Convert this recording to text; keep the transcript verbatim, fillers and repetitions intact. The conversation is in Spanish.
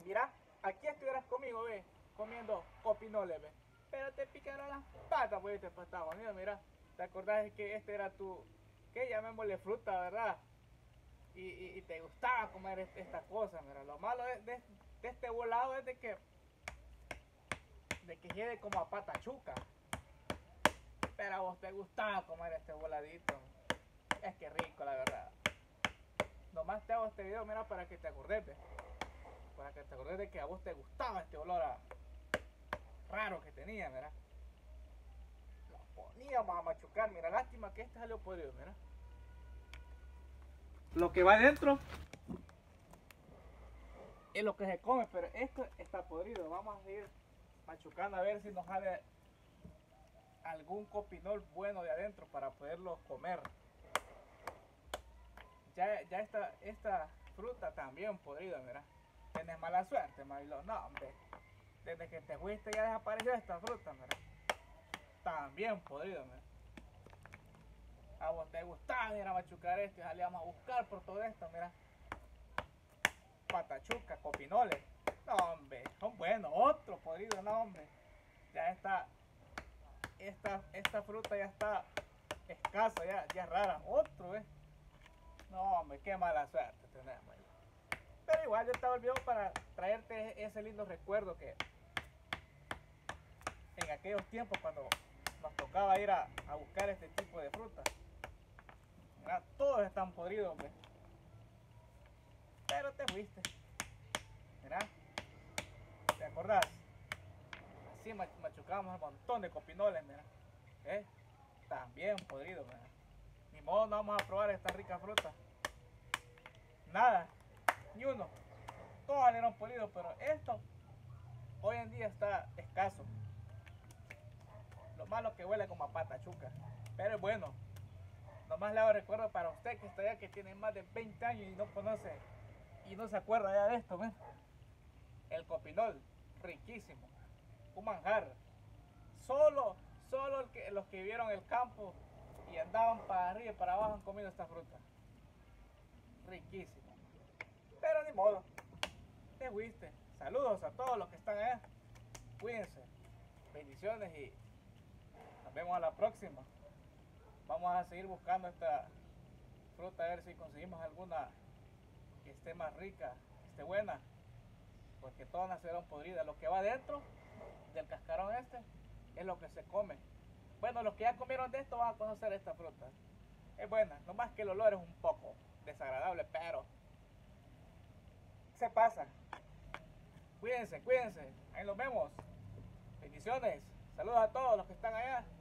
Mira, aquí estuvieras conmigo, ve, comiendo copinoles, ve. Pero te picaron las patas, pues, para Estados Unidos, mira. ¿Te acordás que este era tu, que llamémosle fruta, verdad? Y, y, y te gustaba comer esta cosa, mira. Lo malo de, de, de este volado es de que, de que quede como a pata chuca. Pero a vos te gustaba comer este voladito. Es que rico, la verdad. Nomás te hago este video, mira, para que te acordes, ve. Para que te acordes de que a vos te gustaba este olor a raro que tenía, mira. Lo poníamos a machucar, mira, lástima que este salió podrido, mira. Lo que va adentro es lo que se come, pero esto está podrido. Vamos a seguir machucando a ver si nos sale algún copinol bueno de adentro para poderlo comer. Ya, ya esta, esta fruta también podrida, mira. Tienes mala suerte, Marilo. No, hombre. Desde que te fuiste ya desapareció esta fruta, mira. También podrido, mira. A vos te gustaba ir a machucar esto y salíamos a buscar por todo esto, mira. Patachuca, copinoles. No, hombre, son buenos. Otro podrido, no, hombre. Ya está, esta, esta fruta ya está escasa, ya, ya rara. Otro, eh. No, hombre, qué mala suerte tenemos. Pero igual yo estaba olvidado para traerte ese lindo recuerdo que en aquellos tiempos cuando nos tocaba ir a, a buscar este tipo de fruta. Mira, todos están podridos, hombre. Pero te fuiste. Mira, ¿te acordás? Así machucábamos un montón de copinoles, mira. ¿Eh? También podridos, mira. Ni modo, no vamos a probar esta rica fruta. Nada, ni uno. Todos salieron polidos, pero esto hoy en día está escaso. Lo malo que huele como a pata chuca. Pero es bueno. Nomás le hago recuerdo para usted que está allá, que tiene más de veinte años y no conoce y no se acuerda ya de esto, ¿ven? El copinol, riquísimo. Un manjar. Solo, solo el que, los que vivieron el campo y andaban para arriba y para abajo han comido esta fruta. Riquísimo. Pero ni modo. Te fuiste. Saludos a todos los que están allá. Cuídense. Bendiciones y nos vemos a la próxima. Vamos a seguir buscando esta fruta a ver si conseguimos alguna que esté más rica, que esté buena, porque todas nacieron podridas. Lo que va dentro del cascarón este es lo que se come. Bueno, los que ya comieron de esto van a conocer esta fruta. Es buena, nomás que el olor es un poco desagradable, pero se pasa. Cuídense, cuídense. Ahí nos vemos. Bendiciones. Saludos a todos los que están allá.